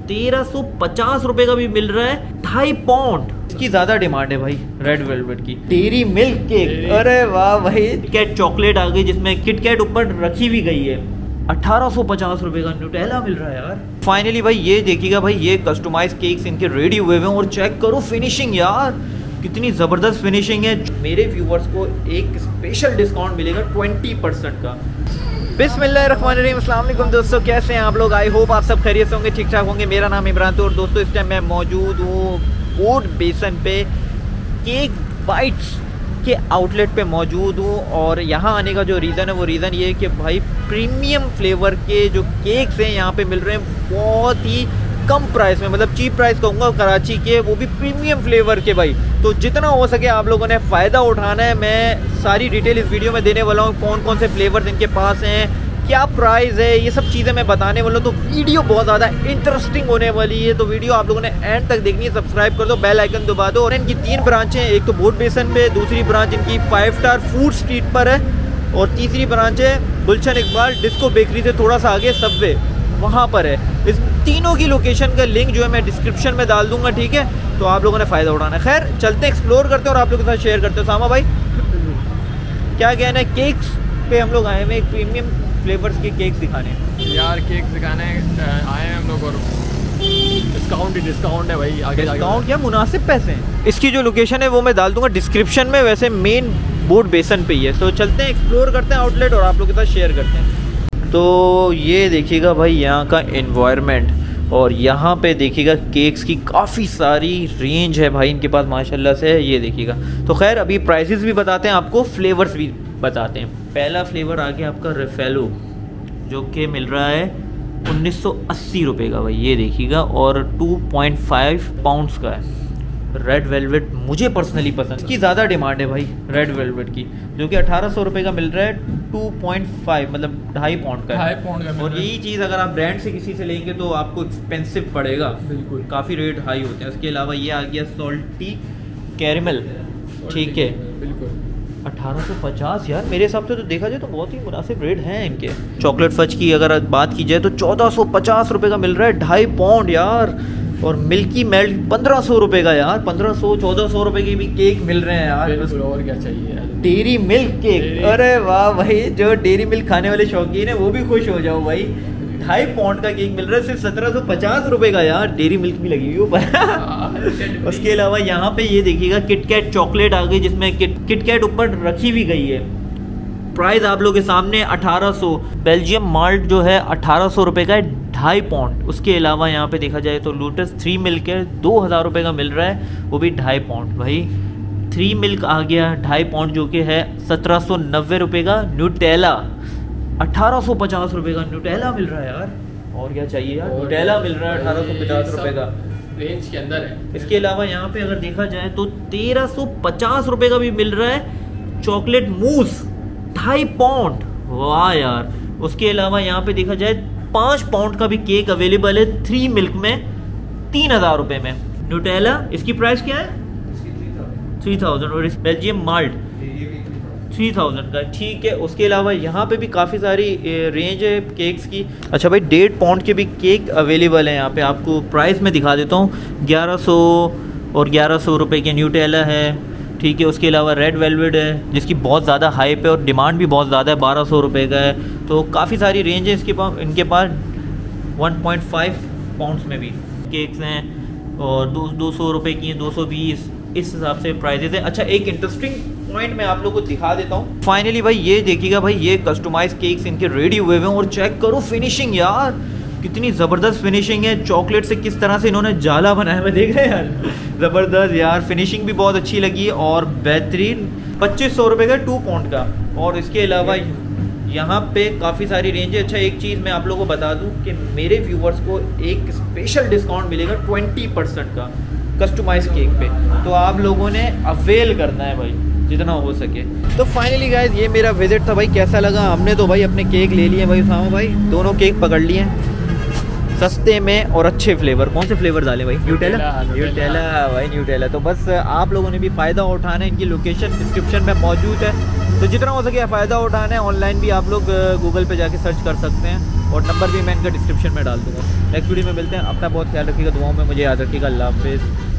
1350 रुपए का भी मिल रहा है 2.5 पाउंड। इसकी ज्यादा डिमांड है भाई रेड वेलवेट की। डेयरी मिल्क केक, अरे वाह भाई। किटकैट चॉकलेट आ गई जिसमें किटकैट ऊपर रखी भी गई है। 1850 रुपए का न्यूटेला मिल रहा है यार। फाइनली भाई ये देखिएगा भाई, ये कस्टमाइज केक्स इनके रेडी हुए हैं और चेक करो फिनिशिंग यार, कितनी ज़बरदस्त फिनिशिंग है। मेरे व्यूवर्स को एक स्पेशल डिस्काउंट मिलेगा 20% का। बिस्मिल्लाहिर्रहमानिर्रहीम, अस्सलाम वालेकुम दोस्तों, कैसे हैं आप लोग? आई होप आप सब खैरियत से होंगे, ठीक ठाक होंगे। मेरा नाम इमरान तो, और दोस्तों इस टाइम मैं मौजूद हूँ बोर्ड बेसन पे केक बाइट्स के आउटलेट पे मौजूद हूँ। और यहाँ आने का जो रीज़न है वो रीज़न ये है कि भाई प्रीमियम फ्लेवर के जो केक्स हैं यहाँ पे मिल रहे हैं बहुत ही कम प्राइस में, मतलब चीप प्राइस कहूँगा कराची के, वो भी प्रीमियम फ्लेवर के भाई। तो जितना हो सके आप लोगों ने फ़ायदा उठाना है। मैं सारी डिटेल इस वीडियो में देने वाला हूँ, कौन कौन से फ्लेवर्स इनके पास हैं, क्या प्राइस है, ये सब चीज़ें मैं बताने वाला हूँ। तो वीडियो बहुत ज़्यादा इंटरेस्टिंग होने वाली है, तो वीडियो आप लोगों ने एंड तक देखनी है। सब्सक्राइब कर दो, बेल आइकन दबा दो। और इनकी 3 ब्रांचें हैं, एक तो बोर्ड बेसन पे, दूसरी ब्रांच इनकी 5 स्टार फूड स्ट्रीट पर है, और तीसरी ब्रांच है गुलशन इकबाल डिस्को बेकरी से थोड़ा सा आगे सबवे वहाँ पर है। इस तीनों की लोकेशन का लिंक जो है मैं डिस्क्रिप्शन में डाल दूंगा, ठीक है? तो आप लोगों ने फ़ायदा उठाना है। खैर चलते एक्सप्लोर करते हैं और आप लोगों के साथ शेयर करते हैं। सामा भाई क्या कहना है? केक्स पे हम लोग आए हैं, प्रीमियम फ्लेवर्स के केक्स दिखाने यार, केक दिखाने आए हैं हम लोग, और डिस्काउंट है भाई। आगे डिस्काउंट क्या, मुनासिब पैसे हैं। इसकी जो लोकेशन है वो मैं डाल दूंगा डिस्क्रिप्शन में, वैसे मेन बोर्ड बेसन पे ही है। तो चलते हैं एक्सप्लोर करते हैं आउटलेट और आप लोगों के साथ शेयर करते हैं। तो ये देखिएगा भाई यहाँ का एनवायरनमेंट, और यहाँ पे देखिएगा केक्स की काफ़ी सारी रेंज है भाई इनके पास माशाल्लाह से। ये देखिएगा। तो खैर अभी प्राइसेस भी बताते हैं आपको, फ्लेवर्स भी बताते हैं। पहला फ्लेवर आ गया आपका रेफेलो, जो कि मिल रहा है 1980 रुपये का भाई। ये देखिएगा, और 2.5 पाउंड्स का है। रेड वेलवेट मुझे पर्सनली पसंद, इसकी ज़्यादा डिमांड है भाई रेड वेलवेट की, जो कि 1800 रुपये का मिल रहा है। 2.5 मतलब 2.5 पाउंड का है। 2.5 पाउंड का। और यही चीज़ अगर आप ब्रांड से किसी से लेंगे तो आपको एक्सपेंसिव पड़ेगा, बिल्कुल काफ़ी रेट हाई होते हैं। उसके अलावा ये आ गया सॉल्टी कैरेमल, ठीक है, बिल्कुल 1850 यार। मेरे हिसाब से तो देखा जाए तो बहुत ही मुनासिब रेट हैं इनके। चॉकलेट फज की अगर बात की जाए तो 1450 रुपये का मिल रहा है 2.5 पाउंड यार। और मिल्की मेल्ट 1500 रुपये का यार, 1500-1400 रुपये के भी केक मिल रहे हैं यार। और क्या चाहिए यार। डेयरी मिल्क केक, अरे वाह भाई, जो डेयरी मिल्क खाने वाले शौकीन है वो भी खुश हो जाओ भाई। 2.5 पाउंड का केक मिल रहा है सिर्फ 1750 रुपये का यार। डेयरी मिल्क भी लगी हुई ऊपर। उसके अलावा यहाँ पे ये देखिएगा किटकैट चॉकलेट आ गई, जिसमें किटकैट ऊपर रखी भी गई है। प्राइस आप लोगों के सामने 1800। बेल्जियम माल्ट जो है 1800 रुपये का है, 2.5 पाउंड। उसके अलावा यहाँ पे देखा जाए तो लोटस 3 मिल्क है 2000 रुपये का मिल रहा है, वो भी 2.5 पाउंड भाई। 3 मिल्क आ गया 2.5 पाउंड, जो कि है 1790 रुपये का। न्यूटेला 1850 रुपये का न्यूटेला मिल रहा है यार। और क्या चाहिए यार, न्यूटेला मिल रहा है 1850 रुपये का, रेंज के अंदर है। इसके अलावा यहाँ पे अगर देखा जाए तो 1350 रुपये का भी मिल रहा है चॉकलेट मूस 2.5 पाउंड, वाह यार। उसके अलावा यहाँ पे देखा जाए 5 पाउंड का भी केक अवेलेबल है 3 मिल्क में 3000 रुपये में। न्यूटेला इसकी प्राइस क्या है? 3000। और इस बेल्जियम माल्ट 3000 का, ठीक है। उसके अलावा यहाँ पे भी काफ़ी सारी रेंज है केक्स की। अच्छा भाई 1.5 पाउंड के भी केक अवेलेबल है यहाँ पे, आपको प्राइस में दिखा देता हूँ। 1100 और 1100 रुपये के न्यूटेला है, ठीक है। उसके अलावा रेड वेलवेट है जिसकी बहुत ज़्यादा हाइप है और डिमांड भी बहुत ज़्यादा है, 1200 रुपये का है। तो काफ़ी सारी रेंज है इनके पास। 1.5 पाउंड्स में भी केक्स हैं, और 200 रुपये की हैं, 220, इस हिसाब से प्राइजेज है। अच्छा एक इंटरेस्टिंग पॉइंट मैं आप लोगों को दिखा देता हूँ। फाइनली भाई ये देखिएगा भाई, ये कस्टमाइज केक्स इनके रेडी हुए हैं, और चेक करो फिनिशिंग यार, कितनी ज़बरदस्त फिनिशिंग है। चॉकलेट से किस तरह से इन्होंने जाला बनाया है देख रहे हैं यार, ज़बरदस्त यार। फिनिशिंग भी बहुत अच्छी लगी और बेहतरीन। 2500 रुपये का 2 पाउंड का। और इसके अलावा यहाँ पे काफ़ी सारी रेंज है। अच्छा एक चीज़ मैं आप लोगों को बता दूँ कि मेरे व्यूवर्स को एक स्पेशल डिस्काउंट मिलेगा 20% का कस्टमाइज केक पे, तो आप लोगों ने अवेल करना है भाई जितना हो सके। तो फाइनली गाइस ये मेरा विजिट था भाई, कैसा लगा? हमने तो भाई अपने केक ले लिए भाई, सामा भाई दोनों केक पकड़ लिए सस्ते में और अच्छे फ्लेवर। कौन से फ्लेवर डालें भाई? न्यूटेला भाई, न्यूटेला। तो बस आप लोगों ने भी फ़ायदा उठाना है, इनकी लोकेशन डिस्क्रिप्शन में मौजूद है, तो जितना हो सके फ़ायदा उठाना है। ऑनलाइन भी आप लोग गूगल पे जाके सर्च कर सकते हैं। और नंबर भी मैं इनका डिस्क्रिप्शन में डाल दूँगा। नेक्स्ट वीडियो में मिलते हैं, अपना बहुत ख्याल रखिएगा, दुआओं में मुझे याद रखिएगा। अल्लाह हाफिज़।